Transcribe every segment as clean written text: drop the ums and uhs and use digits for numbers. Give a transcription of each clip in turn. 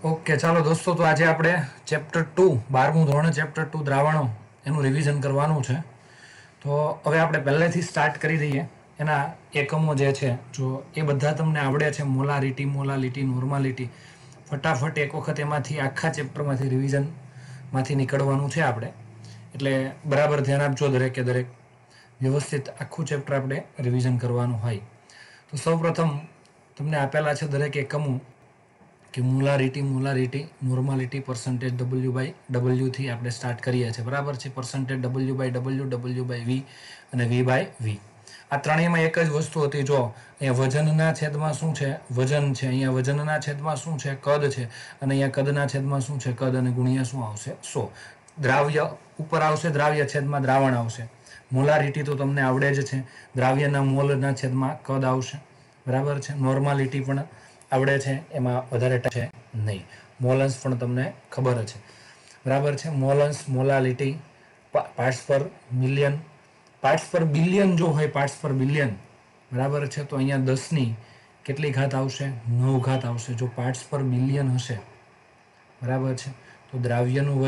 Okay, ચાલો દોસ્તો, તો આજે આપણે ચેપ્ટર 2 12મું ધોરણ ચેપ્ટર 2 દ્રાવણો એનું રિવિઝન કરવાનું છે. તો હવે આપણે પહેલેથી સ્ટાર્ટ કરી દઈએ. એના એકમો જે છે જો એ બધા તમને આવડે છે, મોલારિટી, મોલાલિટી, નોર્માલિટી. ફટાફટ એક વખત એમાંથી આખા ચેપ્ટરમાંથી રિવિઝનમાંથી નીકળવાનું છે આપણે, એટલે બરાબર ધ્યાન આપજો દરેકે દરેક. વ્યવસ્થિત આખું ચેપ્ટર આપણે રિવિઝન કરવાનું હોય. તો સૌપ્રથમ તમને આપેલા છે દરેક એકમો કે molarity, normality, percentage W by ડબલ્યુથી આપણે સ્ટાર્ટ કરીએ છીએ, બરાબર છે. પર્સન્ટેજ ડબલ્યુ બાય વી અને વી બાય વી. આ ત્રણેયમાં એક જ વસ્તુ હતી. જો અહીંયા વજનના છેદમાં શું છે? વજન છે. અહીંયા વજનના છેદમાં શું છે? કદ છે. અને અહીંયા કદના છેદમાં શું છે? કદ. અને ગુણ્યા શું આવશે? 100. દ્રાવ્ય ઉપર આવશે, દ્રાવ્ય છેદમાં દ્રાવણ આવશે. મોલારિટી તો તમને આવડે જ છે, દ્રાવ્યના મોલના છેદમાં કદ આવશે, બરાબર છે. નોર્માલિટી પણ આવડે છે, એમાં વધારે છે નહીં. મોલન્સ પણ તમને ખબર છે, બરાબર છે. મોલન્સ, molality, parts per million, parts per billion જો હોય, પાર્ટ્સ પર બિલિયન, બરાબર છે. તો અહીંયા 10ની કેટલી ઘાત આવશે? 9 ઘાત આવશે. જો પાર્ટ્સ પર બિલિયન હશે, બરાબર છે, તો દ્રાવ્યનું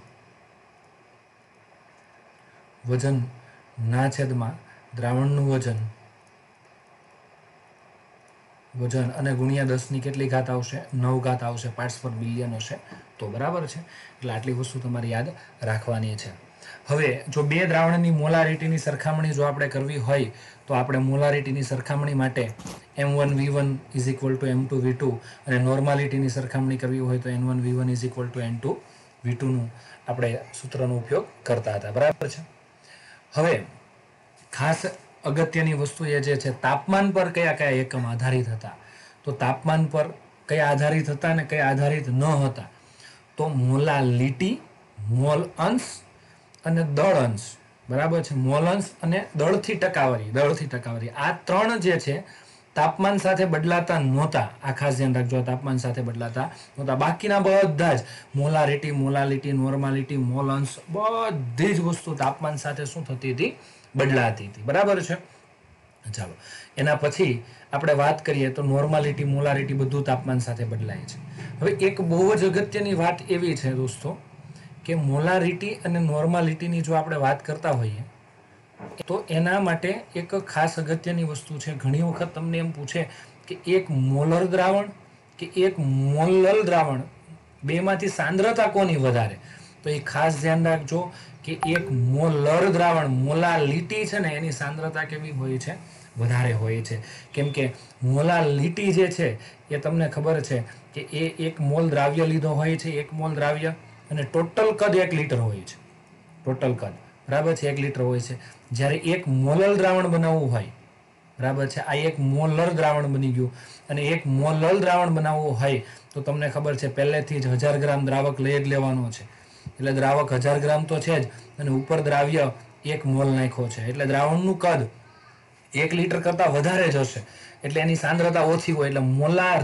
વજન ના છેદમાં દ્રાવણનું વજન અને ગુણ્યા 10ની કેટલી ઘાત આવશે? 9 ઘાત આવશે. પાર્ટ્સ પર બિલિયન હશે તો, બરાબર છે. એટલે આટલી વસ્તુ તમારે યાદ રાખવાની છે. હવે જો બે દ્રાવણની મોલારિટીની સરખામણી જો આપણે કરવી હોય તો આપણે મોલારિટીની સરખામણી માટે M1V1 is equal two M2V2 અને નોર્માલિટીની સરખામણી કરવી હોય તો N1V1 ઇઝ ઇક્વલ ટુ N2V2નું આપણે સૂત્રનો ઉપયોગ કરતા હતા, બરાબર છે. હવે ખાસ અગત્યની વસ્તુ એ જે છે, તાપમાન પર કયા કયા એકમ આધારિત હતા. તો તાપમાન પર કયા આધારિત હતા ને કયા આધારિત ન હતા? તો મોલાલિટી, મોલ અંશ અને દળ અંશ, બરાબર છે. મોલ અંશ અને દળથી ટકાવારી, આ ત્રણ જે છે તાપમાન સાથે બદલાતા નહોતા. આ ખાસ ધ્યાન રાખજો, તાપમાન સાથે બદલાતા નહોતા. બાકીના બધા જ મોલારિટી, મોલાલિટી, નોર્માલિટી, મોલ અંશ, બધી જ વસ્તુ તાપમાન સાથે શું થતી હતી? બદલાતી હતી, બરાબર છે. ચાલો, એના પછી આપણે વાત કરીએ તો નોર્માલિટી, મોલારિટી બધું તાપમાન સાથે બદલાય છે. હવે એક બહુ જ અગત્યની વાત એવી છે દોસ્તો કે મોલારિટી અને નોર્માલિટીની જો આપણે વાત કરતા હોઈએ તો એના માટે એક ખાસ અગત્યની વસ્તુ છે. ઘણી વખત તમને એમ પૂછે કે એક મોલર દ્રાવણ કે એક મોલલ દ્રાવણ, બેમાંથી સાંદ્રતા કોની વધારે? તો એ ખાસ ધ્યાન રાખજો કે એક મોલર દ્રાવણ, મોલાલિટી છે ને, એની સાંદ્રતા કેવી હોય છે? વધારે હોય છે. કેમ કે મોલાલિટી જે છે એ તમને ખબર છે કે એ 1 મોલ દ્રાવ્ય લીધો હોય છે, 1 મોલ દ્રાવ્ય, અને ટોટલ કદ 1 લીટર હોય છે. ટોટલ કદ, બરાબર છે, 1 લીટર હોય છે. જ્યારે 1 મોલર દ્રાવણ બનાવવું હોય, બરાબર છે, આ 1 મોલર દ્રાવણ બની ગયું. અને 1 મોલર દ્રાવણ બનાવવું હોય તો તમને ખબર છે પહેલેથી જ 1000 ગ્રામ દ્રાવક લઈ જ લેવાનો છે. એટલે દ્રાવક 1000 ગ્રામ તો છે જ, અને ઉપર દ્રાવ્ય 1 મોલ નાખ્યો છે. એટલે દ્રાવણનું કદ 1 લીટર કરતાં વધારે જ હશે. એટલે એની સાંદ્રતા ઓછી હોય. એટલે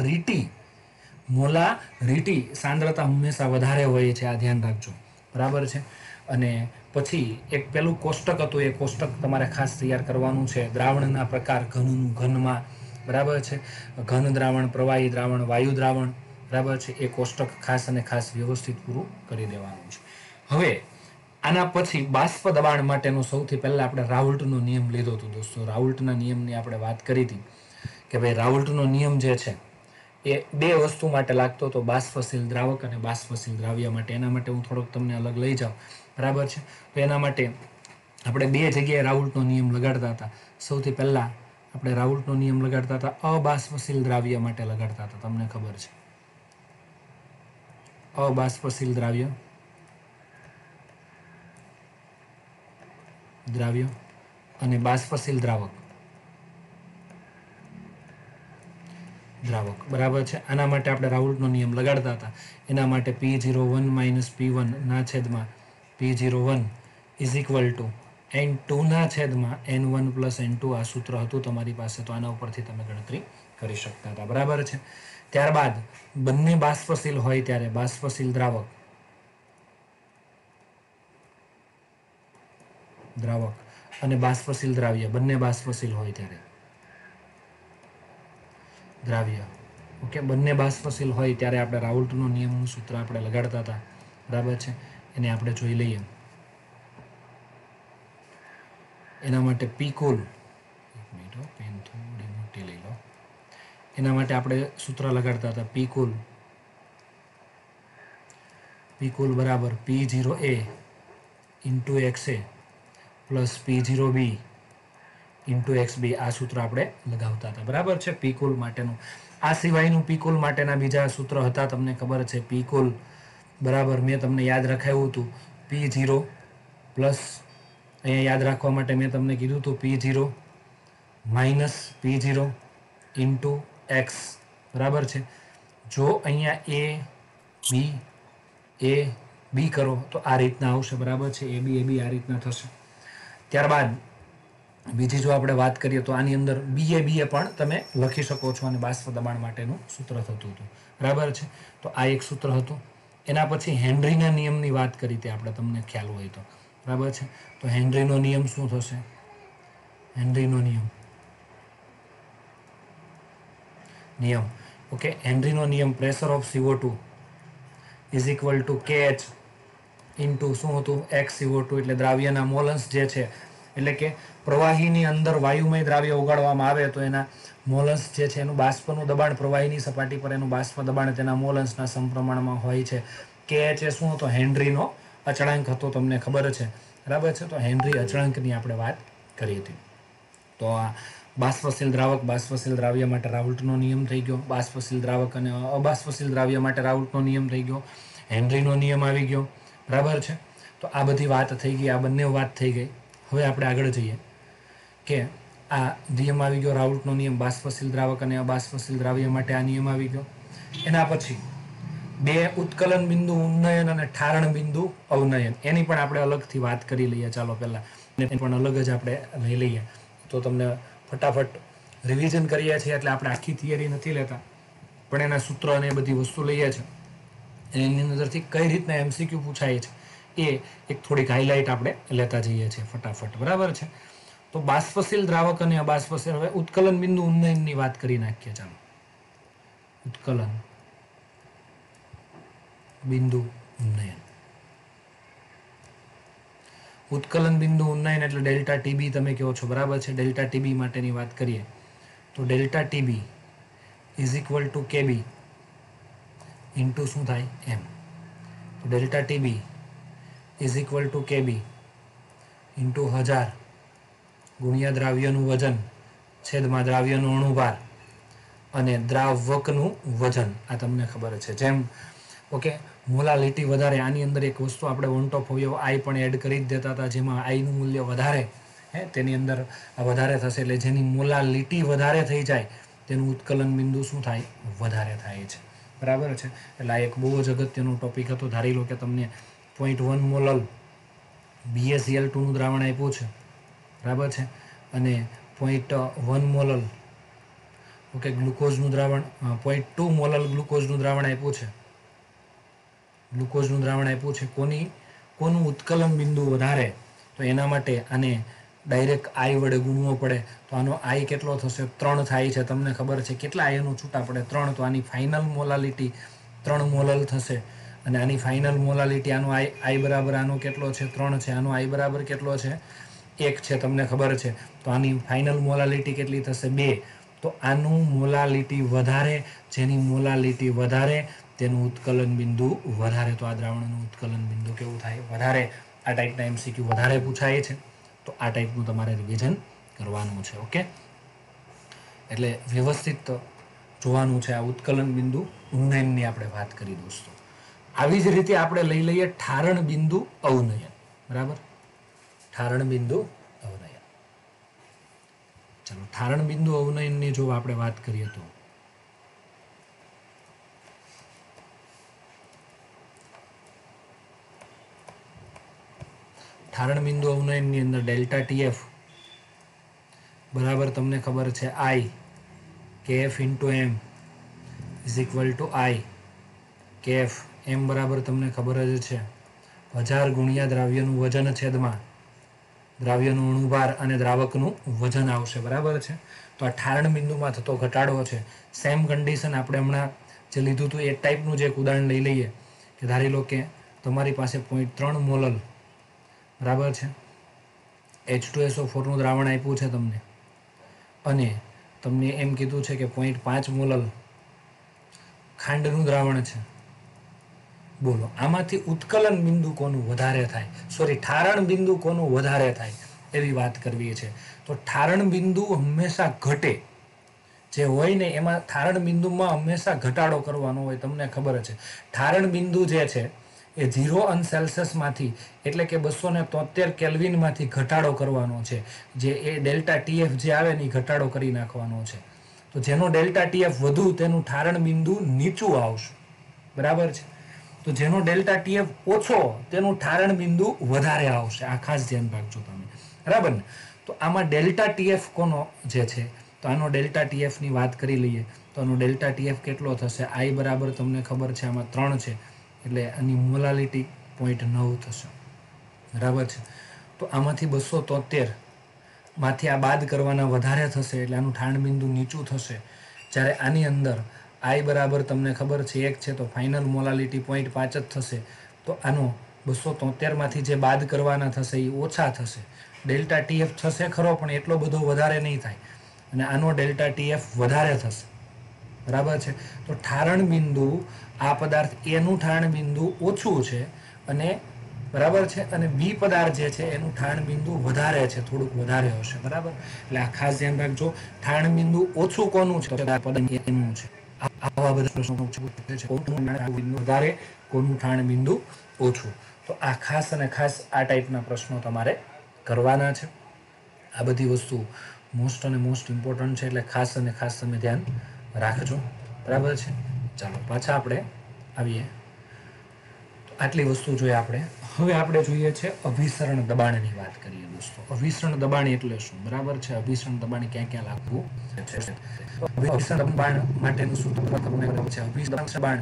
મોલારિટી સાંદ્રતા હંમેશા વધારે હોય છે. આ ધ્યાન રાખજો, બરાબર છે. અને પછી એક પેલું કોષ્ટક હતું, એ કોષ્ટક તમારે ખાસ તૈયાર કરવાનું છે. દ્રાવણના પ્રકાર, ઘનમાં, બરાબર છે, ઘન દ્રાવણ, પ્રવાહી દ્રાવણ, વાયુ દ્રાવણ, બરાબર છે. એ કોષ્ટક ખાસ અને ખાસ વ્યવસ્થિત પૂરું કરી દેવાનું છે. હવે આના પછી બાષ્પ દબાણ માટેનો સૌથી પહેલા આપણે રાઉલ્ટનો નિયમ લીધો હતો દોસ્તો. રાઉલ્ટના નિયમની આપણે વાત કરી હતી કે ભાઈ રાઉલ્ટનો નિયમ જે છે એ બે વસ્તુ માટે લાગતો હતો, બાષ્પશીલ દ્રાવક અને બાષ્પશીલ દ્રાવ્ય માટે. એના માટે હું થોડોક તમને અલગ લઈ જાઉં, બરાબર છે. તો એના માટે આપણે બે જગ્યાએ રાઉલ્ટનો નિયમ લગાડતા હતા. સૌથી પહેલા આપણે રાઉલ્ટનો નિયમ લગાડતા હતા અબાષ્પશીલ દ્રાવ્ય માટે લગાડતા હતા, તમને ખબર છે. અબાષ્પશીલ દ્રાવ્ય અને બાષ્પશીલ દ્રાવક, બરાબર છે. આના માટે આપણે રાઉલ્ટનો નિયમ લગાડતા હતા. એના માટે P01 - P1 ના છેદમાં P01 is equal two N2 ના છેદમાં N1 + N2 આ સૂત્ર હતું તમારી પાસે. તો આના ઉપરથી તમે ગણતરી કરી શકતા હતા, બરાબર છે. ત્યારબાદ બંને બાષ્પશીલ હોય ત્યારે બાષ્પશીલ દ્રાવક અને બાષ્પશીલ દ્રાવ્ય, બંને બાષ્પશીલ હોય ત્યારે દ્રાવ્ય ઓકે, બંને બાષ્પશીલ હોય ત્યારે આપણે રાઉલ્ટનો નિયમનું સૂત્ર આપણે લગાડતા હતા, બરાબર છે. એને આપણે જોઈ લઈએ. એના માટે પી કુલ, એક મિનિટ પેન થોડી મોટી લઈ લો. એના માટે આપણે સૂત્ર લગાડતા હતા પી કુલ બરાબર P0A into XA plus P0B into XB. આ સૂત્ર આપણે લગાવતા હતા, બરાબર છે, પી કુલ માટેનું. આ સિવાયનું પી કુલ માટેના બીજા સૂત્ર હતા, તમને ખબર છે. પી કુલ બરાબર મેં તમને યાદ રખાવ્યું હતું P0 પ્લસ, અહીંયા યાદ રાખવા માટે મેં તમને કીધું હતું P0 minus P0 into X, બરાબર છે. જો અહીંયા એ બી કરો તો આ રીતના આવશે, બરાબર છે. એ બી આ રીતના થશે. ત્યારબાદ બીજી જો આપણે વાત કરીએ તો આની અંદર BA પણ તમે લખી શકો છો, અને બાષ્પ દબાણ માટેનું સૂત્ર થતું હતું, બરાબર છે. તો આ એક સૂત્ર હતું. એના પછી હેનરીના નિયમની વાત કરી તે આપણે, તમને ખ્યાલ હોય તો, બરાબર છે. તો હેનરીનો નિયમ શું થશે? હેનરીનો નિયમ ઓકે, હેનરીનો નિયમ pressure of CO2 is equal to KH into શું હતું? X CO2. એટલે દ્રાવ્યના મોલન્સ જે છે, એટલે કે પ્રવાહીની અંદર વાયુમય દ્રાવ્ય ઉગાડવામાં આવે તો એના મોલન્સ જે છે એનું બાષ્પનું દબાણ, પ્રવાહીની સપાટી પર એનું બાષ્પ દબાણ તેના મોલન્સના સમપ્રમાણમાં હોય છે. KH એ શું હતો? હેનરીનો અચળાંક હતો, તમને ખબર છે, બરાબર છે. તો હેનરી અચળાંકની આપણે વાત કરી હતી. તો આ બાષ્પશીલ દ્રાવક, બાષ્પશીલ દ્રાવ્ય માટે રાઉલ્ટનો નિયમ થઈ ગયો. બાષ્પશીલ દ્રાવક અને અબાષ્પશીલ દ્રાવ્ય માટે રાઉલ્ટનો નિયમ થઈ ગયો. હેનરીનો નિયમ આવી ગયો, બરાબર છે. તો આ બધી વાત થઈ ગઈ, આ બંને વાત થઈ ગઈ. હવે આપણે આગળ જઈએ કે આ નિયમ આવી ગયો રાઉલ્ટનો નિયમ, બાષ્પશીલ દ્રાવક અને અબાષ્પશીલ દ્રાવ્ય માટે આ નિયમ આવી ગયો. એના પછી બે ઉત્કલન બિંદુ ઉન્નયન અને ઠારણ બિંદુ અવનયન, એની પણ આપણે અલગથી વાત કરી લઈએ. ચાલો પહેલા એને પણ અલગ જ આપણે લઈ લઈએ, તો તમને ફટાફટ રિવિઝન કરીએ છીએ. એટલે આપણે આખી થિયરી નથી લેતા, પણ એના સૂત્ર અને એ બધી વસ્તુ લઈએ છીએ. એની અંદરથી કઈ રીતના MCQ પૂછાય છે એ એક થોડીક હાઇલાઇટ આપણે લેતા જઈએ છીએ ફટાફટ, બરાબર છે. તો બાષ્પશીલ દ્રાવક અને અબાષ્પશીલ, હવે ઉત્કલન બિંદુ ઉન્નયનની વાત કરી નાખીએ. ચાલો, ઉત્કલન બિંદુ ઉન્નયન. ઉત્કલન બિંદુ ઉન્નયન એટલે ડેલ્ટા TB તમે કહો છો, બરાબર છે. ડેલ્ટા TB માટેની વાત કરીએ તો delta TB is equal to KB into શું થાય? M. તો delta TB is equal to KB into 1000 ગુણ્યા દ્રાવ્યનું વજન છેદમાં દ્રાવ્યનો અણુભાર અને દ્રાવકનું વજન. આ તમને ખબર છે. જેમ ઓકે, મોલાલિટી વધારે, આની અંદર એક વસ્તુ આપણે વન ટોપ અવયવ આઈ પણ એડ કરી જ દેતા હતા, જેમાં આઈનું મૂલ્ય વધારે, તેની અંદર વધારે થશે. એટલે જેની મોલાલિટી વધારે થઈ જાય તેનું ઉત્કલન બિંદુ શું થાય? વધારે થાય છે, બરાબર છે. એટલે આ એક બહુ જ અગત્યનો ટોપિક હતો. ધારી લો કે તમને 0.1 મોલલ BaCl2નું દ્રાવણ આપ્યું છે, બરાબર છે, અને 0.1 મોલલ ઓકે ગ્લુકોઝનું દ્રાવણ, 0.2 મોલલ ગ્લુકોઝનું દ્રાવણ આપ્યું છે. ગ્લુકોઝનું દ્રાવણ આપ્યું છે. કોનું ઉત્કલન બિંદુ વધારે? તો એના માટે આને ડાયરેક્ટ આઈ વડે ગુણવો પડે. તો આનો આઈ કેટલો થશે? 3 થાય છે. તમને ખબર છે કેટલા આયનો છૂટા પડે? 3. તો આની ફાઇનલ મોલાલિટી 3 મોલલ થશે. અને આની ફાઇનલ મોલાલિટી, આનો આઈ બરાબર આનો કેટલો છે? 3 છે. આનો આઈ બરાબર કેટલો છે? 1 છે. તમને ખબર છે. તો આની ફાઇનલ મોલાલિટી કેટલી થશે? 2. તો આનું મોલાલિટી વધારે, જેની મોલાલિટી વધારે તેનું ઉત્કલન બિંદુ વધારે. તો આ દ્રાવણનું ઉત્કલન બિંદુ કેવું થાય? વધારે. આ ટાઈપના MCQ વધારે પૂછાય છે, તો આ ટાઈપનું તમારે રિવિઝન કરવાનું છે. ઓકે, એટલે વ્યવસ્થિત જોવાનું છે. આ ઉત્કલન બિંદુ ઉન્નયનની આપણે વાત કરી દોસ્તો. આવી જ રીતે આપણે લઈ લઈએ ઠારણ બિંદુ અવનયન, બરાબર. ઠારણ બિંદુ અવનયન. ચલો, ઠારણ બિંદુ અવનયનની જો આપણે વાત કરીએ તો ઠારણ બિંદુ અવનયનની અંદર ડેલ્ટા TF બરાબર તમને ખબર છે I KF into M is equal to I KF. M બરાબર તમને ખબર જ છે 1000 ગુણ્યા દ્રાવ્યનું વજન છેદમાં દ્રાવ્યનું અણુભાર અને દ્રાવકનું વજન આવશે, બરાબર છે. તો આ ઠારણ બિંદુમાં થતો ઘટાડો છે. સેમ કન્ડિશન આપણે હમણાં જે લીધું હતું એ ટાઈપનું જે એક ઉદાહરણ લઈ લઈએ કે ધારી લો કે તમારી પાસે 0.3 મોલલ, બરાબર છે, H2SO4નું દ્રાવણ આપ્યું છે તમને, અને તમને એમ કીધું છે કે 0.5 મોલલ ખાંડનું દ્રાવણ છે. બોલો આમાંથી ઉત્કલન બિંદુ કોનું વધારે થાય, સોરી ઠારણ બિંદુ કોનું વધારે થાય એવી વાત કરવી છે. તો ઠારણ બિંદુ હંમેશા ઘટે જે હોય ને એમાં ઠારણ બિંદુમાં હંમેશા ઘટાડો કરવાનો હોય. તમને ખબર છે ઠારણ બિંદુ જે છે એ 0 સેલ્સિયસમાંથી એટલે કે 273 કેલ્વિનમાંથી ઘટાડો કરવાનો છે. જે એ ડેલ્ટા ટીએફ જે આવે ને એ ઘટાડો કરી નાખવાનો છે. તો જેનો ડેલ્ટા ટીએફ વધુ તેનું ઠારણ બિંદુ નીચું આવશે, બરાબર છે. તો જેનો ડેલ્ટા ટીએફ ઓછો તેનું ઠારણ બિંદુ વધારે આવશે. આ ખાસ ધ્યાન રાખજો તમે, બરાબર ને. તો આમાં ડેલ્ટા ટીએફ કોનો જે છે, તો આનો ડેલ્ટા ટીએફની વાત કરી લઈએ. તો આનો ડેલ્ટા ટીએફ કેટલો થશે? આઈ બરાબર તમને ખબર છે આમાં 3 છે એટલે આની મોલાલિટી 0.9 થશે, બરાબર છે. તો આમાંથી 273 માંથી આ બાદ કરવાના વધારે થશે એટલે આનું ઠારણ બિંદુ નીચું થશે. જ્યારે આની અંદર આઈ બરાબર તમને ખબર છે 1 છે તો ફાઇનલ મોલાલિટી 0.5 જ થશે. તો આનો 273માંથી જે બાદ કરવાના થશે એ ઓછા થશે. ડેલ્ટા ટીએફ થશે ખરો પણ એટલો બધો વધારે નહીં થાય, અને આનો ડેલ્ટા ટીએફ વધારે થશે, બરાબર છે. તો ઠારણ બિંદુ આ પદાર્થ એનું ઠારણ બિંદુ ઓછું છે અને બરાબર છે, અને બી પદાર્થ જે છે એનું ઠારણ બિંદુ વધારે છે, થોડુંક વધારે હશે, બરાબર. એટલે આ ખાસ ધ્યાન રાખજો. ઠારણ બિંદુ ઓછું કોનું છે? એનું છે. આવા બધા પ્રશ્નો છે, કોનું વધારે કોનું ઠારણ બિંદુ ઓછું. તો આ ખાસ અને ખાસ આ ટાઈપના પ્રશ્નો તમારે કરવાના છે. આ બધી વસ્તુ મોસ્ટ અને મોસ્ટ ઇમ્પોર્ટન્ટ છે એટલે ખાસ અને ખાસ તમે ધ્યાન રાખજો, બરાબર છે. ચાલો પાછા આપણે આવીએ. આટલી વસ્તુ જોઈએ આપણે. હવે આપણે જોઈએ છે અભિસરણ દબાણની વાત કરીએ દોસ્તો. અભિસરણ દબાણ એટલે શું, બરાબર છે. અભિસરણ દબાણ ક્યાં ક્યાં લાગવું છે? અભિસરણ દબાણ માટેનું સૂત્ર તમને ખબર છે. અભિસરણ દબાણ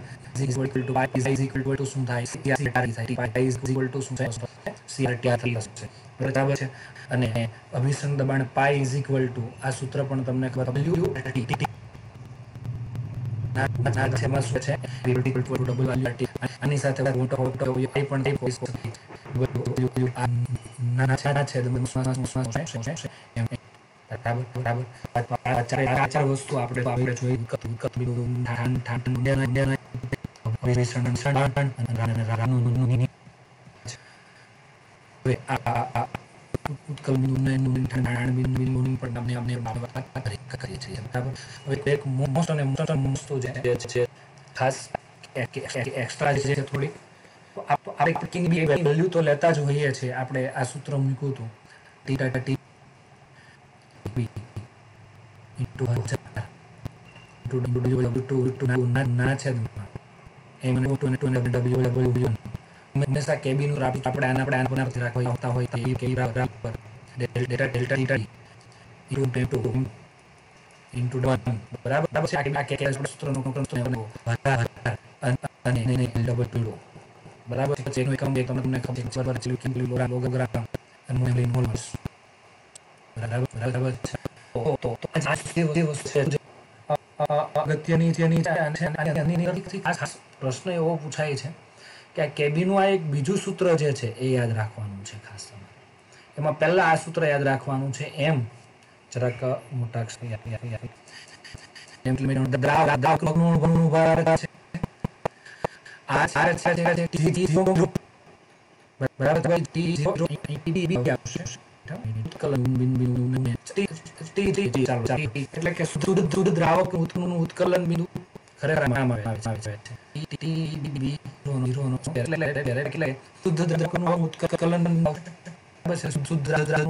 શું થાય? બરાબર છે. અને અભિસરણ દબાણ પાઈ ઇઝ ઇક્વલ ટુ, આ સૂત્ર પણ તમને ખબર, આની સાથે ચાર વસ્તુ આપણે જોઈ. ઉત્કલ બિંદુ ઠારણ બિંદુની પણ આપણે કરીએ છીએ, બરાબર. હવે એક મોસ્ટ અને મોસ્ટ વસ્તુ જે છે ખાસ એક્સ્ટ્રા જે છે થોડી, આપણે કિંગ બી વેલ્યુ તો લેતા જ હોઈએ છીએ. આપણે આ સૂત્ર મૂક્યું હતું ટીટા ટી ઇન્ટુ ના છે હંમેશા કેબી નું આપણે આના રાખતા હોય ઇન્ટુ બરાબર છે. આ સૂત્રનો અને ડબલ પીળો, બરાબર છે. એનું એકમ તમને ખબર છે કિલોગ્રામ, બરાબર છે. તો આ જે વસ્તુ છે અગત્યની પ્રશ્ન એવો પૂછાય છે કે આ કેબીનું આ એક બીજું સૂત્ર જે છે એ યાદ રાખવાનું છે ખાસ. એમાં પહેલા આ સૂત્ર યાદ રાખવાનું છે. એમ જરાક મોટા એટલે કે શુદ્ધ દ્રાવક ઉત્કલન બિંદુ ખરેખર આવે છે. શુદ્ધ દ્રાવકનું ઉત્કલન શુદ્ધ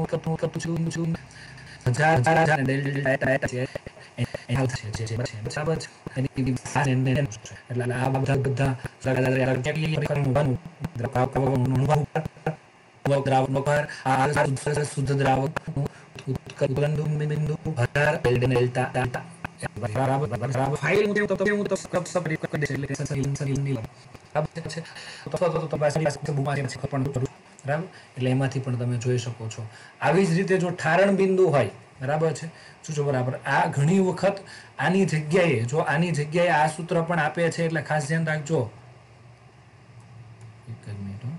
દ્રાવક ઉત્કલન બિંદુ ફાઇલ બરાબર, એટલે એમાંથી પણ તમે જોઈ શકો છો. આવી જ રીતે જો ઠારણ બિંદુ હોય, બરાબર છે, શું છે બરાબર, આ ઘણી વખત આની જગ્યાએ, જો આની જગ્યાએ આ સૂત્ર પણ આપે છે, એટલે ખાસ ધ્યાન રાખજો. એક જ મિનિટ હો.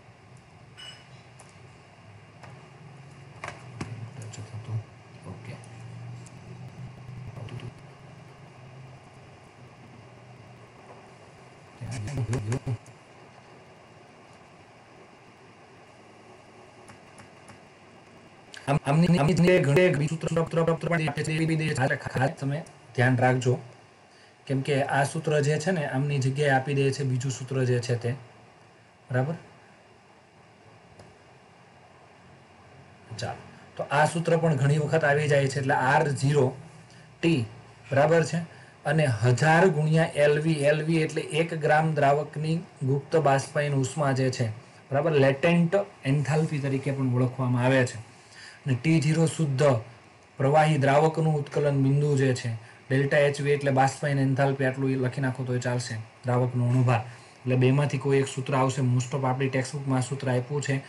ઓકે, તમે ધ્યાન રાખજો, કેમ કે આ સૂત્ર જે છે ને આમની જગ્યાએ આપી દે છે બીજું સૂત્ર જે છે તે, બરાબર. ચાલો, તો આ સૂત્ર પણ ઘણી વખત આવી જાય છે, એટલે R0T, બરાબર છે, અને 1000 ગુણ્યા LV એટલે 1 ગ્રામ દ્રાવકની ગુપ્ત બાષ્પીય ઉષ્મા જે છે, બરાબર, લેટેન્ટ એન્થાલ્પી તરીકે પણ ઓળખવામાં આવે છે. અને T0 શુદ્ધ પ્રવાહી દ્રાવકનું ઉત્કલન બિંદુ જે છે, ડેલ્ટા HV એટલે બાષ્પીય એન્થાલ્પી, આટલું લખી નાખો તો ચાલશે, દ્રાવકનો અણુભાર. એટલે બેમાંથી કોઈ એક સૂત્ર આવશે. મોસ્ટ ઓફ આપણી ટેક્સ્ટબુકમાં સૂત્ર આપ્યું છે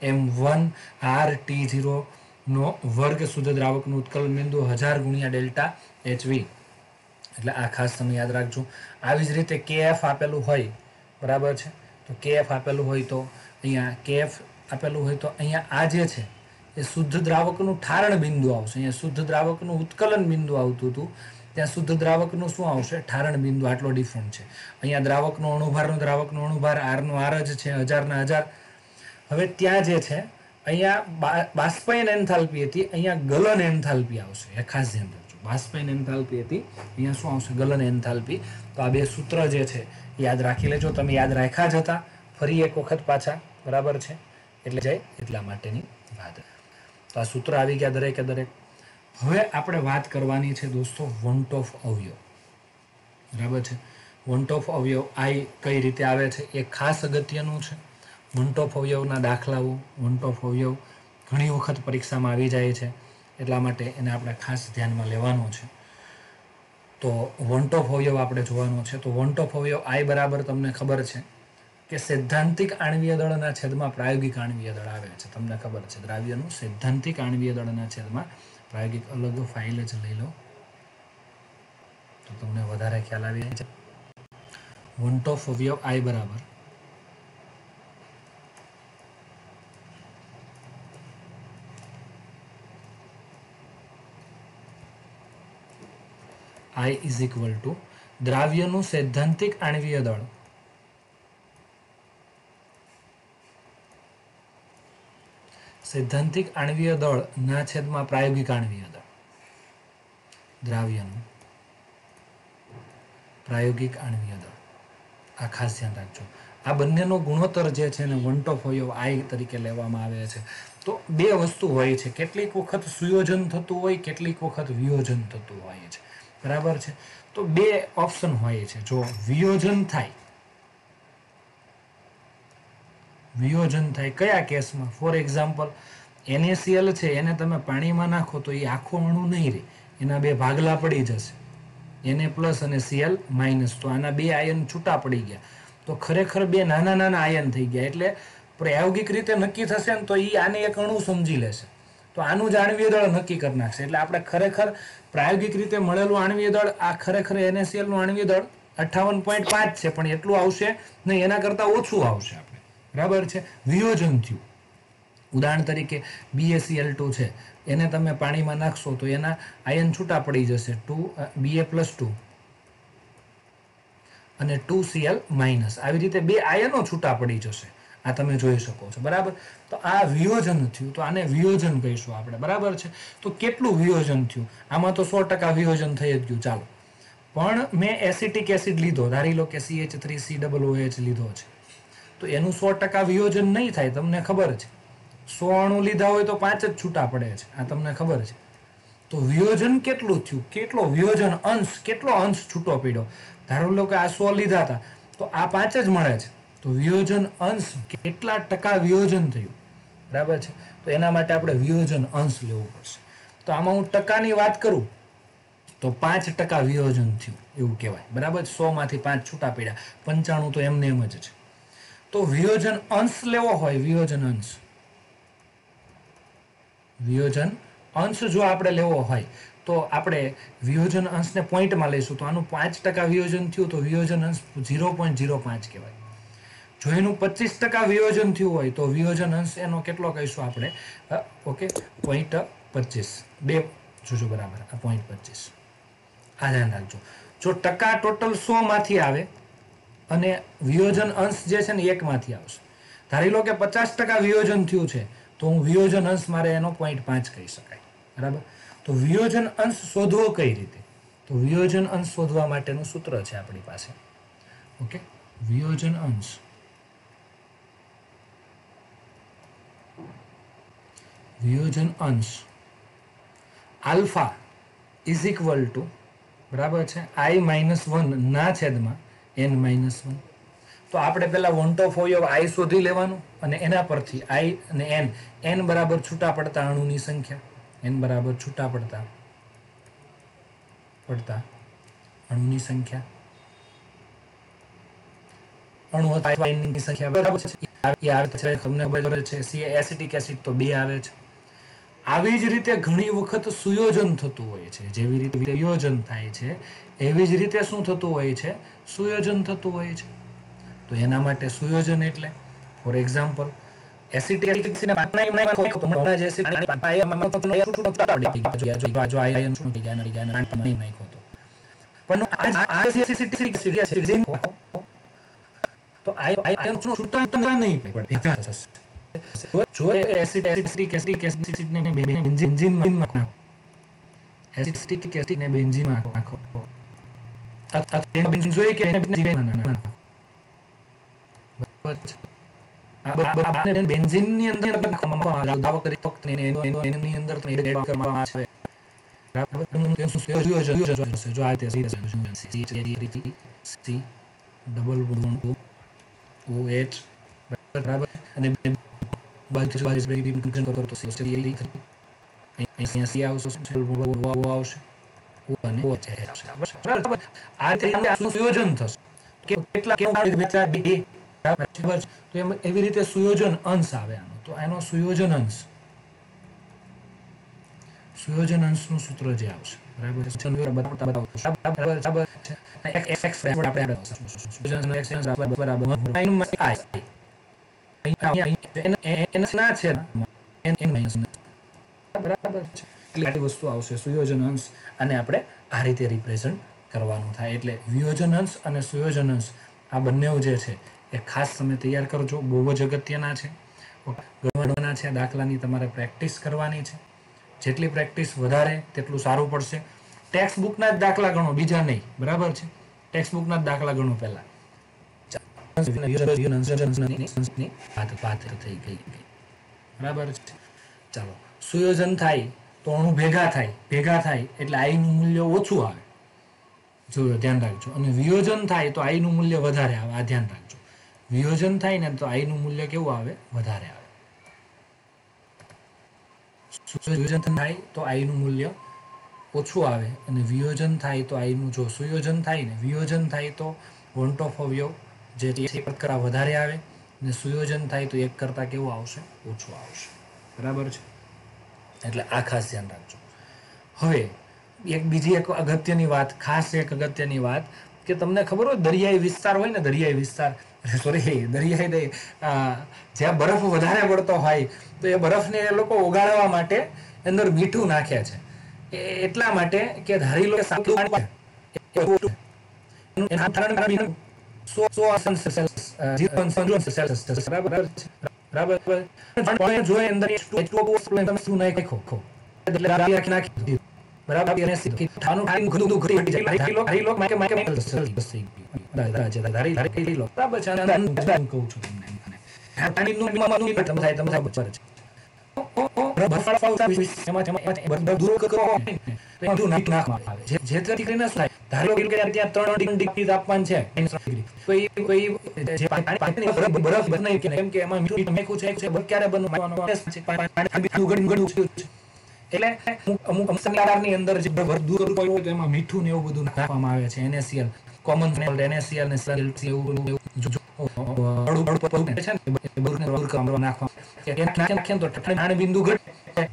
M1RT0 નો વર્ગ શુદ્ધ દ્રાવકનું ઉત્કલન બિંદુ 1000 ગુણ્યા ડેલ્ટા HV. એટલે આ ખાસ તમે યાદ રાખજો. આવી જ રીતે KF આપેલું હોય, બરાબર છે, તો KF આપેલું હોય તો અહીંયા KF આપેલું હોય તો અહીંયા આ જે છે એ શુદ્ધ દ્રાવકનું ઠારણ બિંદુ આવશે. અહીંયા શુદ્ધ દ્રાવકનું ઉત્કલન બિંદુ આવતું હતું, ત્યાં શુદ્ધ દ્રાવકનું શું આવશે? ઠારણ બિંદુ. આટલો ડિફરન્ટ છે. અહીંયા દ્રાવકનો અણુભાર આરનો આર જ છે, 1000 હવે ત્યાં જે છે અહીંયા બાષ્પીય એન્થાલ્પી હતી, અહીંયા ગલન એન્થાલ્પી આવશે. એ ખાસ ધ્યાન રાખજો. બાષ્પીય એન્થાલ્પી હતી, અહીંયા શું આવશે? ગલન એન્થાલ્પી. તો આ બે સૂત્ર જે છે યાદ રાખી લેજો. તમે યાદ રાખ્યા જ હતા, ફરી એક વખત પાછા, બરાબર છે, એટલે જાય એટલા માટેની વાત. તો આ સૂત્ર આવી ગયા દરેકે દરેક. હવે આપણે વાત કરવાની છે દોસ્તો વોન્ટ ઓફ અવયવ, બરાબર છે. વોન્ટ ઓફ અવયવ આ કઈ રીતે આવે છે એ ખાસ અગત્યનું છે. વોન્ટ ઓફ અવયવના દાખલાઓ, વોન્ટ ઓફ અવયવ ઘણી વખત પરીક્ષામાં આવી જાય છે, એટલા માટે એને આપણે ખાસ ધ્યાનમાં લેવાનું છે. તો વોન્ટ ઓફ અવયવ આપણે જોવાનો છે. તો વોન્ટ ઓફ અવયવ આઈ બરાબર તમને ખબર છે કે સૈદ્ધાંતિક આણ્વીય દળના છેદમાં પ્રાયોગિક આણ્વીય દળ આવે છે. તમને ખબર છે દ્રાવ્યનું સૈદ્ધાંતિક આણ્વીય દળના છેદમાં પ્રાયોગિક. અલગ ફાઇલ જ લઈ લો તો તમને વધારે ખ્યાલ આવી જાય છે. વોન્ટ ઓફ અવયવ આઈ બરાબર I is equal to દ્રાવ્યનું સૈદ્ધાંતિક આણ્વીય દળ ના છેદમાં પ્રાયોગિક આણ્વીય દળ. દ્રાવ્યનું પ્રાયોગિક આણ્વીય દળ, આ ખાસ ધ્યાન રાખજો. આ બંનેનો ગુણોત્તર જે છે ને વોન્ટ ઓફ અવયવ આઈ તરીકે લેવામાં આવે છે. તો બે વસ્તુ હોય છે, કેટલીક વખત સુયોજન થતું હોય, કેટલીક વખત વિયોજન થતું હોય છે, બરાબર છે. તો બે ઓપ્શન હોય છે. જો વિયોજન થાય કયા કેસમાં? ફોર એક્ઝામ્પલ NaCl છે, એને તમે પાણીમાં નાખો તો એ આખો અણુ નહીં રહે, એના બે ભાગલા પડી જશે, Na પ્લસ અને Cl માઇનસ. તો આના બે આયન છૂટા પડી ગયા, તો ખરેખર બે નાના નાના આયન થઈ ગયા. એટલે પ્રાયોગિક રીતે નક્કી થશે ને તો એ આને એક અણુ સમજી લેશે, તો આનું જ આણ્વીય દળ નક્કી કરી નાખશે. એટલે આપણે ખરેખર પ્રાયોગિક રીતે મળેલું આણ્વીય દળ, આ ખરેખર NaCl નું આણ્વીય દળ 58.5 છે, પણ એટલું આવશે નહીં, એના કરતાં ઓછું આવશે આપણે, બરાબર છે. વિયોજન થયું, ઉદાહરણ તરીકે BaCl2 છે, એને તમે પાણીમાં નાખશો તો એના આયન છૂટા પડી જશે, 2Ba+2 અને 2Cl માઇનસ. આવી રીતે બે આયનો છૂટા પડી જશે, આ તમે જોઈ શકો છો, બરાબર. તો આ વિયોજન થયું, તો આને વિયોજન કહીશું આપણે, બરાબર છે. તો કેટલું વિયોજન થયું? આમાં તો 100% વિયોજન થઈ જ ગયું, ચાલો. પણ મેં એસિટિક એસિડ લીધો, ધારી લો કે CH3COOH લીધો છે, તો એનું 100% વિયોજન નહીં થાય, તમને ખબર છે. 100 અણુ લીધા હોય તો 5 જ છૂટા પડે છે, આ તમને ખબર છે. તો વિયોજન કેટલું થયું? કેટલો વિયોજન અંશ, કેટલો અંશ છૂટો પડ્યો? ધારો લો કે આ 100 લીધા હતા તો આ 5 જ મળે છે, તો વિયોજન અંશ કેટલા ટકા વિયોજન થયું, બરાબર છે. તો એના માટે આપણે વિયોજન અંશ લેવું પડશે. તો આમાં હું ટકાની વાત કરું તો 5% વિયોજન થયું એવું કહેવાય, બરાબર. 100 માંથી 5 છૂટા પડ્યા, 95 તો એમને એમ જ છે. તો વિયોજન અંશ લેવો હોય, વિયોજન અંશ જો આપણે લેવો હોય તો આપણે વિયોજન અંશને પોઈન્ટમાં લઈશું. તો આનું 5% વિયોજન થયું તો વિયોજન અંશ 0.05 કહેવાય. જો એનું 25% વિયોજન થયું હોય તો વિયોજન અંશ એનો કેટલો કહીશું આપણે? ઓકે, 0.25. બે જોજો બરાબર, આ 0.25. આ ધ્યાન રાખજો. જો ટકા ટોટલ 100 માંથી આવે અને વિયોજન અંશ જે છે ને 1 માંથી આવશે. ધારી લો કે 50% વિયોજન થયું છે તો હું વિયોજન અંશ મારે એનો 0.5 કહી શકાય. બરાબર. તો વિયોજન અંશ શોધવો કઈ રીતે? તો વિયોજન અંશ શોધવા માટેનું સૂત્ર છે આપણી પાસે. ઓકે, વિયોજન અંશ આલ્ફા ઇઝ ઇક્વલ ટુ, બરાબર છે, i-1 ના છેદમાં n-1. તો આપણે પહેલા વોન્ટ ઓફ અવયવ i શોધી લેવાનું અને એના પરથી i અને n બરાબર છૂટા પડતા અણુની સંખ્યા, n બરાબર છૂટા પડતા અણુની સંખ્યા, અણુ ની સંખ્યા બરાબર છે, એ આવે છે. તમને ખબર છે એસિટિક એસિડ તો 2 આવે છે. આવી જ રીતે ઘણી વખત સુયોજન થતું હોય છે. જેવી રીતે વિયોજન થાય છે એવી જ રીતે શું થતું હોય છે? સુયોજન થતું હોય છે. તો એના માટે સુયોજન એટલે ફોર એક્ઝામ્પલ એસિટિક એસિડ ને પાણી માં નાખો તો હમણાં જ એસિડ આયનમાં તો આયન શું થઈ ગયા પાણી નાખો તો પણ આ એસિટિક એસિડ તો આયન શું છૂટા નહીં પડે. જો એસિટિક એસિડ ને બેન્ઝીનમાં નાખો, એસિટિક એસિડ ને બેન્ઝીનમાં નાખો, આ બેન્ઝોઇક કે બેન્ઝીન ની અંદર દાવો કરી તો એની અંદર એડ કરવામાં આવે છે. બરાબર. જો આ તે C ડબલ બોન્ડ OH, બરાબર, અને બાજુ કરો તો C અહીંયા C આવશે, આવશે અને O આવશે. બરાબર. આ રીતે સુયોજન થશે કે કેટલા બરાબર. તો એવી રીતે સુયોજન અંશ આવે આનો. તો આનો સુયોજન અંશનું સૂત્ર જે આવશે, બરાબર છે, વસ્તુ આવશે સુયોજન અંશ, અને આપણે આ રીતે રિપ્રેઝન્ટ કરવાનું થાય. એટલે વિયોજન અંશ અને સુયોજન અંશ આ બંને જે છે એ ખાસ તમે તૈયાર કરજો. બહુ જ અગત્યના છે, ગણવાના છે. દાખલાની તમારે પ્રેક્ટિસ કરવાની છે. જેટલી પ્રેક્ટિસ વધારે તેટલું સારું પડશે. ટેક્સ્ટ બુકના જ દાખલા ગણો, બીજા નહીં. બરાબર છે, ટેક્સ્ટ બુકના જ દાખલા ગણો પહેલા. થઈ ગઈ. બરાબર છે. ચાલો, સુયોજન થાય તો અણુ ભેગા થાય એટલે આઈ નું મૂલ્ય ઓછું આવે, જો ધ્યાન રાખજો. અને વિયોજન થાય તો આઈ નું મૂલ્ય વધારે આવે, આ ધ્યાન રાખજો. વિયોજન થાય ને તો આઈ નું મૂલ્ય કેવું આવે? વધારે આવે. સુયોજન થાય તો આઈ નું મૂલ્ય ઓછું આવે અને વિયોજન થાય તો આઈ નું, જો સુયોજન થાય ને વિયોજન થાય તો વોન્ટ ઓફ અવયવ જે 1 કરતા વધારે આવે, અને સુયોજન થાય તો 1 કરતા કેવું આવશે? ઓછું આવશે. બરાબર છે. એટલે આ ખાસ ધ્યાન રાખજો. હવે બીજી એક અગત્યની વાત, ખાસ એક અગત્યની વાત કે તમને ખબર હોય દરિયાઈ વિસ્તાર હોય ને, દરિયાઈ જ્યાં બરફ વધારે પડતો હોય તો એ બરફને એ લોકો ઓગાળવા માટે અંદર મીઠું નાખે છે. એટલા માટે કે ધારી લો તાપમાન છે બરફ બને કેમ કે એમાં મીઠું છે ક્યારે બનવાનું એટલે અમુક ની અંદર જે દૂર હોય તો એમાં મીઠું ને એવું બધું નાખવામાં આવે છે. NaCl કોમન NaCl ને એવું જો હળવું છે ને એ બરફને દૂર કરવા નાખવા નાખીએ તો ઠંડા બિંદુ ઘટે.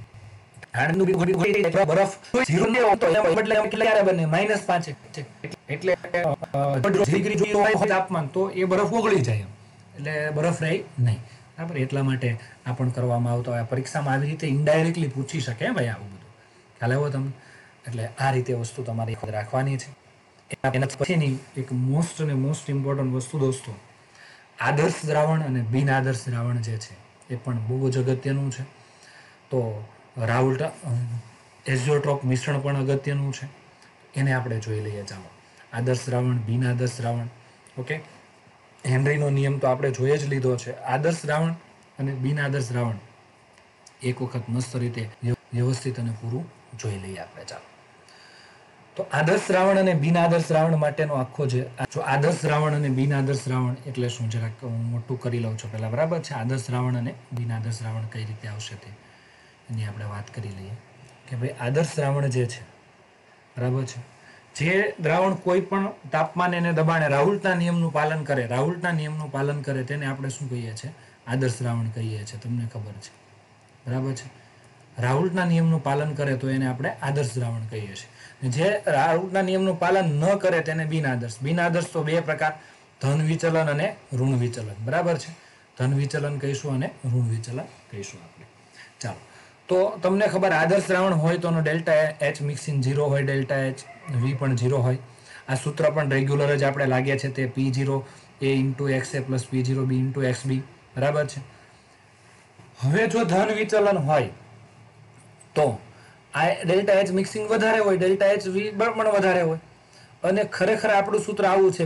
બરફ 0 ને હોતો એટલે ક્યારે બને -5 એટલે ડિગ્રી જો હોય તાપમાન તો એ બરફ ઓગળી જાય એટલે બરફ રહે નહીં. બરાબર, એટલા માટે આ પણ કરવામાં આવતો હોય. પરીક્ષામાં આવી રીતે ઇનડાયરેક્ટલી પૂછી શકે ભાઈ આવું બધું, ખ્યાલ આવ્યો તમને? એટલે આ રીતે વસ્તુ તમારે રાખવાની છે. એના પછીની એક મોસ્ટ અને મોસ્ટ ઇમ્પોર્ટન્ટ વસ્તુ દોસ્તો, આદર્શ દ્રાવણ અને બિન આદર્શ દ્રાવણ જે છે એ પણ બહુ જ અગત્યનું છે. તો રાઉલ્ટ એઝોટ્રોપ મિશ્રણ પણ અગત્યનું છે, એને આપણે જોઈ લઈએ. ચાલો, આદર્શ દ્રાવણ, બિન આદર્શ દ્રાવણ. ઓકે, હેનરીનો નિયમ તો આપણે જોઈ જ લીધો છે. આદર્શ દ્રાવણ અને બિન આદર્શ દ્રાવણ એક વખત મસ્ત રીતે વ્યવસ્થિત અને પૂરું જોઈ લઈએ આપણે. ચાલો, તો આદર્શ દ્રાવણ અને બિન આદર્શ દ્રાવણ માટેનો આખો જે આદર્શ દ્રાવણ અને બિન આદર્શ દ્રાવણ એટલે શું, જરાક હું મોટું કરી લઉં છું પહેલા. બરાબર છે, આદર્શ દ્રાવણ અને બિન આદર્શ દ્રાવણ કઈ રીતે આવશે તે એની આપણે વાત કરી લઈએ. કે ભાઈ આદર્શ દ્રાવણ જે છે, બરાબર છે, જે દ્રાવણ કોઈ પણ તાપમાન અને દબાણે રાઉલ્ટના નિયમનું પાલન કરે, રાઉલ્ટના નિયમનું પાલન કરે તેને આપણે શું કહીએ છીએ? આદર્શ દ્રાવણ કહીએ છીએ. તમને ખબર છે, બરાબર છે. રાઉલ્ટના નિયમનું પાલન કરે તો એને આપણે આદર્શ દ્રાવણ કહીએ છીએ. જે રાઉલ્ટના નિયમનું પાલન ન કરે તેને બિન આદર્શ. બિન આદર્શ તો બે પ્રકાર, ધન વિચલન અને ઋણ વિચલન. બરાબર છે, ધન વિચલન કહીશું અને ઋણ વિચલન કહીશું આપણે. ચાલો, તો તમને ખબર આદર્શ દ્રાવણ હોય તો ડેલ્ટા એચ મિક્સિંગ 0 હોય, ડેલ્ટા એચ વી પણ 0 હોય. આ સૂત્ર પણ રેગ્યુલર જ આપણે લાગે છે, તે P0 A × XA + P0 B × XB. બરાબર છે. હવે જો ધન વિચલન હોય તો આ ડેલ્ટા એચ મિક્સિંગ વધારે હોય, ડેલ્ટા એચ વી પણ વધારે હોય. અને ખરેખર આપણું સૂત્ર આવું છે,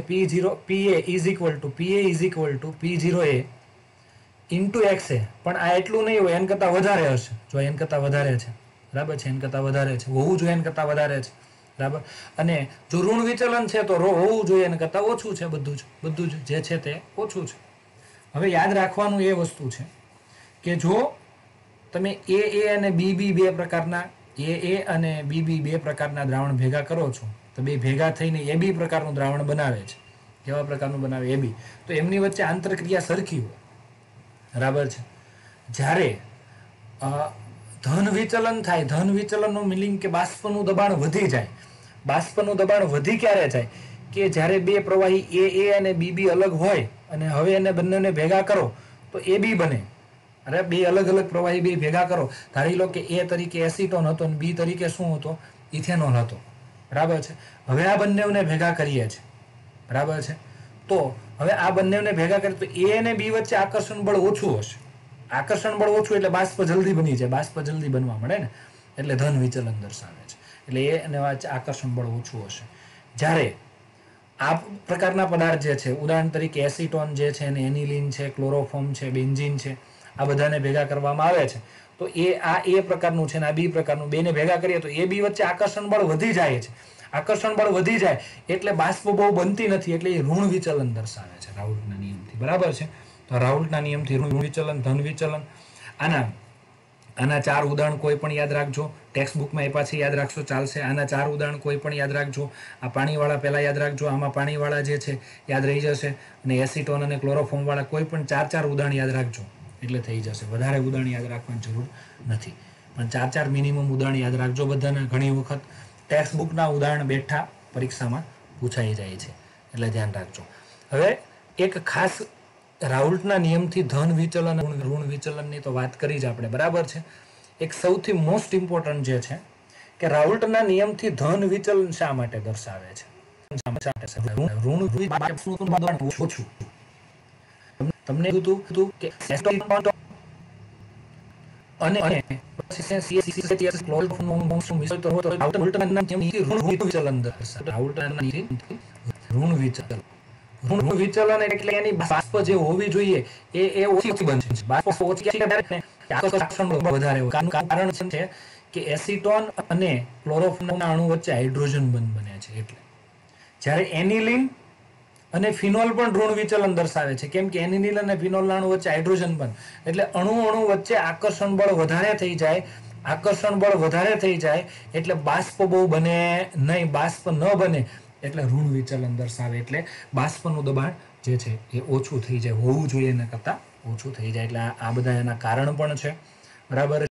PA = P0A × XA. પણ આ એટલું નહીં હોય, એન કરતાં વધારે હશે. જો એન કરતાં વધારે છે, બરાબર છે, એન કરતાં વધારે છે, હોવું જોઈએ એન કરતાં વધારે છે, બરાબર. અને જો ઋણ વિચલન છે તો હોવું જોઈએ એન કરતાં ઓછું છે. બધું જ જે છે તે ઓછું છે. હવે યાદ રાખવાનું એ વસ્તુ છે કે જો તમે AA અને BB બે પ્રકારના AA અને BB બે પ્રકારના દ્રાવણ ભેગા કરો છો તો બે ભેગા થઈને AB પ્રકારનું દ્રાવણ બનાવે છે. કેવા પ્રકારનું બનાવે? AB. તો એમની વચ્ચે આંતરક્રિયા સરખી હોય, બરાબર છે. જ્યારે ધન વિચલન થાય, ધન વિચલનનું મિનિંગ કે બાષ્પનું દબાણ વધી જાય. બાષ્પનું દબાણ વધી ક્યારે જાય? કે જ્યારે બે પ્રવાહી AA અને BB અલગ હોય અને હવે એને બંનેને ભેગા કરો તો AB બને. અરે બે અલગ અલગ પ્રવાહી બે ભેગા કરો, ધારી લો કે A તરીકે એસિટોન હતો અને B તરીકે શું હતો? ઇથેનોલ હતો. બરાબર છે. હવે આ બંનેને ભેગા કરીએ છીએ, બરાબર છે. તો હવે આ બંનેને ભેગા કરીએ તો A અને B વચ્ચે આકર્ષણ બળ ઓછું હશે. આકર્ષણ બળ ઓછું એટલે બાષ્પ જલ્દી બની જાય, બાષ્પ જલ્દી બનવા મળે ને, એટલે ધન વિચલન દર્શાવે છે. એટલે એ અને વચ્ચે આકર્ષણ બળ ઓછું હશે. જ્યારે આ પ્રકારના પદાર્થ જે છે, ઉદાહરણ તરીકે એસિટોન જે છે, એનિલિન છે, ક્લોરોફોર્મ છે, બેન્ઝીન છે, આ બધાને ભેગા કરવામાં આવે છે તો આ A પ્રકારનું છે અને આ B પ્રકારનું, બેને ભેગા કરીએ તો AB વચ્ચે આકર્ષણ બળ વધી જાય છે. આકર્ષણ બળ વધી જાય એટલે બાષ્પ બહુ બનતી નથી, એટલે એ ઋણ વિચલન દર્શાવે છે રાઉલ્ટના નિયમથી. બરાબર છે. તો રાઉલ્ટના નિયમથી ઋણ વિચલન, ધન વિચલન. આના 4 ઉદાહરણ કોઈ પણ યાદ રાખજો, ટેક્સ્ટ બુકમાં એ પાછી યાદ રાખશો ચાલશે. આના 4 ઉદાહરણ કોઈ પણ યાદ રાખજો. આ પાણીવાળા પહેલા યાદ રાખજો, આમાં પાણીવાળા જે છે યાદ રહી જશે, અને એસિટોન અને ક્લોરોફોર્મ વાળા કોઈ પણ 4 ઉદાહરણ યાદ રાખજો એટલે થઈ જશે. વધારે ઉદાહરણ યાદ રાખવાની જરૂર નથી, પણ 4 મિનિમમ ઉદાહરણ યાદ રાખજો બધાને. ઘણી વખત ટેક્સ્ટ બુકના ઉદાહરણ બેઠા પરીક્ષામાં પૂછાઈ જાય છે, એટલે ધ્યાન રાખજો. હવે એક ખાસ રાઉલ્ટના નિયમથી ધન વિચલન, ઋણ વિચલનની તો વાત કરી જ આપણે, બરાબર છે. એક સૌથી મોસ્ટ ઇમ્પોર્ટન્ટ જે છે કે રાઉલ્ટના નિયમથી ધન વિચલન શા માટે દર્શાવે છે? ઋણ ઓછું. તમને કીધું કે અને પછી ક્લોરોફોર્મ મિશ્રિત હોય તો રાઉલ્ટના નિયમથી ઋણ વિચલન દર્શાવે. રાઉલ્ટના નિયમથી ઋણ વિચલન. ઋણ વિચલન એટલે એની બાષ્પ જે હોવી જોઈએ એ ઓછી બનશે. બાષ્પ ઓછી આકર્ષણ વધારે હોય. કારણ છે કે એસિટોન અને ક્લોરોફોર્મના અણુ વચ્ચે હાઇડ્રોજન બંધ બને છે. એટલે જ્યારે એનિલિન અને ફિનોલ પણ ઋણ વિચલન દર્શાવે છે, કેમ કે એનિલિન અને ફિનોલના અણુ વચ્ચે હાઇડ્રોજન બંધ, એટલે અણુ વચ્ચે આકર્ષણ બળ વધારે થઈ જાય. આકર્ષણ બળ વધારે થઈ જાય એટલે બાષ્પ બહુ બને નહીં, બાષ્પ ન બને એટલે ઋણ વિચલન દર્શાવે. એટલે બાષ્પનું દબાણ જે છે એ ઓછું થઈ જાય, હોવું જોઈએ એના કરતાં ઓછું થઈ જાય. એટલે આ બધા એના કારણ પણ છે, બરાબર.